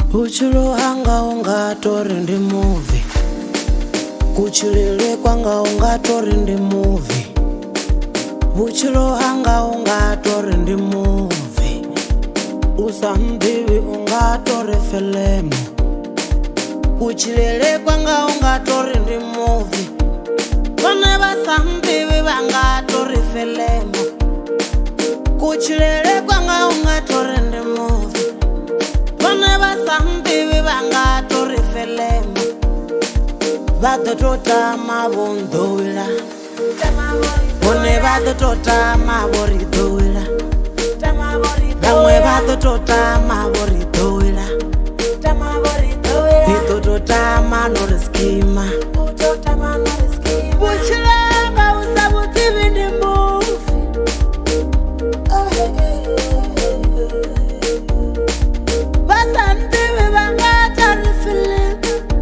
Uchilo hanga ungatori ndi movie. Kuchilele kwanga ungatori ndi movie. Uchilo hanga ungatori ndi movie. Usambiwi ungatori filemu. Kuchilele kwanga ungatori ndi movie. Kone basambiwi bangatori filemu. Kuchilele kwanga ungatori ndi movie. Kone basambiwi bangatori filemu. Vado tota mabondowila. Kone vado tota maboridowila. Damwe vado tota maboridowila. Nito tota manoriskima. Buchilanga usabuti ndi movie. Basambiwi bangatori filemu.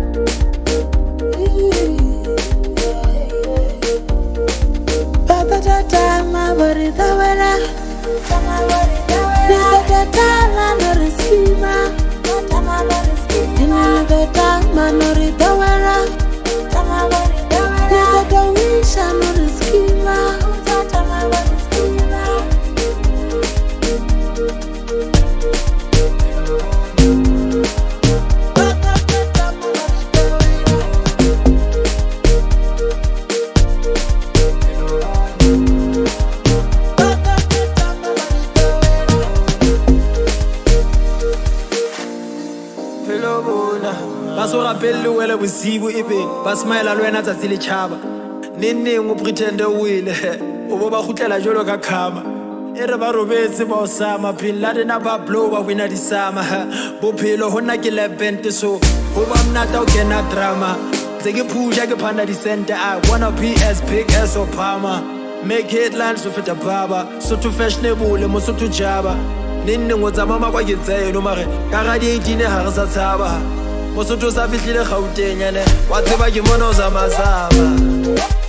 Basora bello wela busibu ibe basmaela lwena tsatsi le tshaba nenneng o pretende o wile o bo ba khutlela jolo ka khama ere ba robetse ba osama bin laden ba blow ba wina di sama bophelo hona ke lebente so ho ba mnata o kena drama tse ke phusha ke phanda di center I wanna be as big as Obama make headlines so feta baba so to fashionable mo so to jaba nenneng o tsamama kwa ke tseno mare ka ga di 18 ha re sa tshaba Mosoto sa fihlile Gauteng ene wa tseba ke mona o zamazama